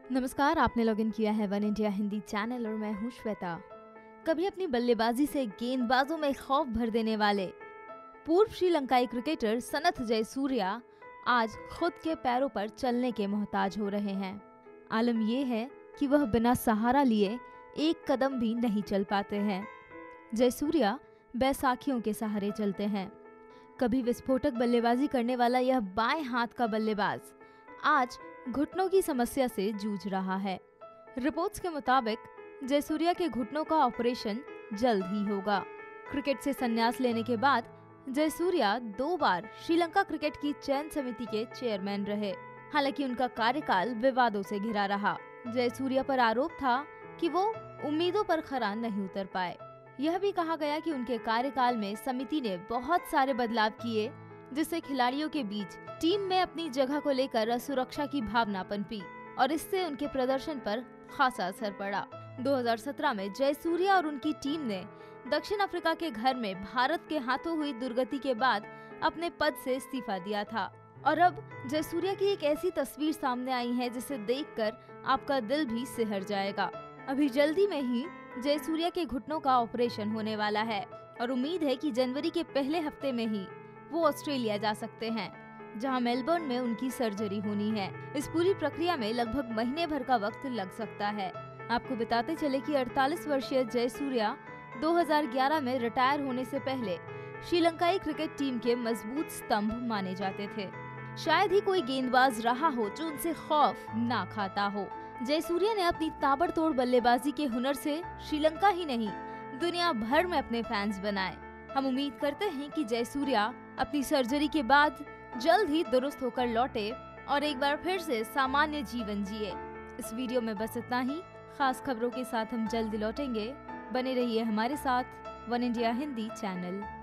नमस्कार, आपने लॉगिन किया है वन इंडिया हिंदी चैनल और मैं हूं श्वेता। कभी अपनी बल्लेबाजी से गेंदबाजों में खौफ भर देने वाले पूर्व श्रीलंकाई क्रिकेटर सनथ जयसूर्या आज खुद के पैरों पर चलने के मोहताज हो रहे हैं। आलम यह है कि वह बिना सहारा लिए एक कदम भी नहीं चल पाते हैं। जयसूर्या बैसाखियों के सहारे चलते हैं। कभी विस्फोटक बल्लेबाजी करने वाला यह बाएं हाथ का बल्लेबाज आज घुटनों की समस्या से जूझ रहा है। रिपोर्ट्स के मुताबिक जयसूर्या के घुटनों का ऑपरेशन जल्द ही होगा। क्रिकेट से संन्यास लेने के बाद जयसूर्या 2 बार श्रीलंका क्रिकेट की चयन समिति के चेयरमैन रहे। हालांकि उनका कार्यकाल विवादों से घिरा रहा। जयसूर्या पर आरोप था कि वो उम्मीदों पर खरा नहीं उतर पाए। यह भी कहा गया कि उनके कार्यकाल में समिति ने बहुत सारे बदलाव किए, जिससे खिलाड़ियों के बीच टीम में अपनी जगह को लेकर असुरक्षा की भावना पनपी और इससे उनके प्रदर्शन पर खासा असर पड़ा। 2017 में जयसूर्या और उनकी टीम ने दक्षिण अफ्रीका के घर में भारत के हाथों हुई दुर्गति के बाद अपने पद से इस्तीफा दिया था। और अब जयसूर्या की एक ऐसी तस्वीर सामने आई है जिसे देखकर आपका दिल भी सिहर जाएगा। अभी जल्दी में ही जयसूर्या के घुटनों का ऑपरेशन होने वाला है और उम्मीद है कि जनवरी के पहले हफ्ते में ही वो ऑस्ट्रेलिया जा सकते हैं, जहां मेलबर्न में उनकी सर्जरी होनी है। इस पूरी प्रक्रिया में लगभग महीने भर का वक्त लग सकता है। आपको बताते चले कि 48 वर्षीय जयसूर्या 2011 में रिटायर होने से पहले श्रीलंकाई क्रिकेट टीम के मजबूत स्तंभ माने जाते थे। शायद ही कोई गेंदबाज रहा हो जो उनसे खौफ ना खाता हो। जयसूर्या ने अपनी ताबड़तोड़ बल्लेबाजी के हुनर से श्रीलंका ही नहीं, दुनिया भर में अपने फैंस बनाए। हम उम्मीद करते हैं कि जयसूर्या अपनी सर्जरी के बाद जल्द ही दुरुस्त होकर लौटे और एक बार फिर से सामान्य जीवन जिए। इस वीडियो में बस इतना ही। खास खबरों के साथ हम जल्द लौटेंगे। बने रहिए हमारे साथ वन इंडिया हिंदी चैनल।